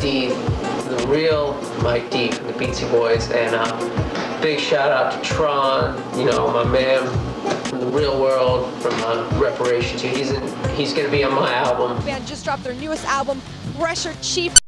D, the real Mike D from the Beastie Boys, and big shout out to Tron, you know, my man from the real world, from Reparations. He's going to be on my album. The band just dropped their newest album, Pressure Chief.